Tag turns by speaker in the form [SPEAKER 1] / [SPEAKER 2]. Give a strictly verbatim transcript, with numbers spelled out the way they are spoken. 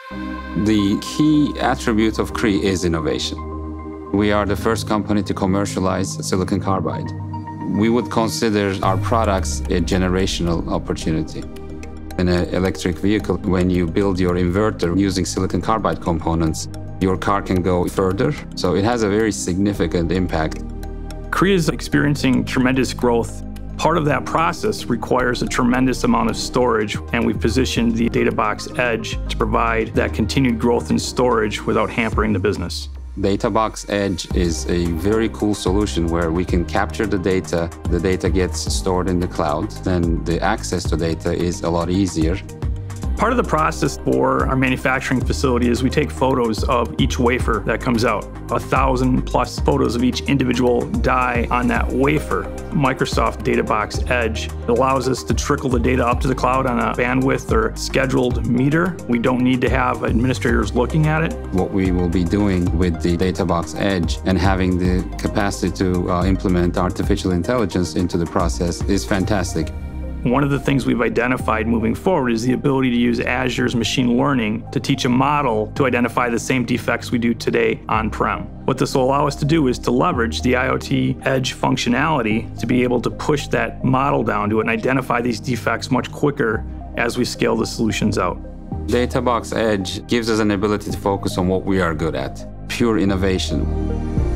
[SPEAKER 1] The key attribute of Cree is innovation. We are the first company to commercialize silicon carbide. We would consider our products a generational opportunity. In an electric vehicle, when you build your inverter using silicon carbide components, your car can go further, so it has a very significant impact.
[SPEAKER 2] Cree is experiencing tremendous growth. Part of that process requires a tremendous amount of storage, and we've positioned the DataBox Edge to provide that continued growth in storage without hampering the business.
[SPEAKER 1] DataBox Edge is a very cool solution where we can capture the data, the data gets stored in the cloud, then the access to data is a lot easier.
[SPEAKER 2] Part of the process for our manufacturing facility is we take photos of each wafer that comes out. A thousand plus photos of each individual die on that wafer. Microsoft DataBox Edge allows us to trickle the data up to the cloud on a bandwidth or scheduled meter. We don't need to have administrators looking at it.
[SPEAKER 1] What we will be doing with the DataBox Edge and having the capacity to uh, implement artificial intelligence into the process is fantastic.
[SPEAKER 2] One of the things we've identified moving forward is the ability to use Azure's machine learning to teach a model to identify the same defects we do today on-prem. What this will allow us to do is to leverage the IoT Edge functionality to be able to push that model down to it and identify these defects much quicker as we scale the solutions out.
[SPEAKER 1] DataBox Edge gives us an ability to focus on what we are good at, pure innovation.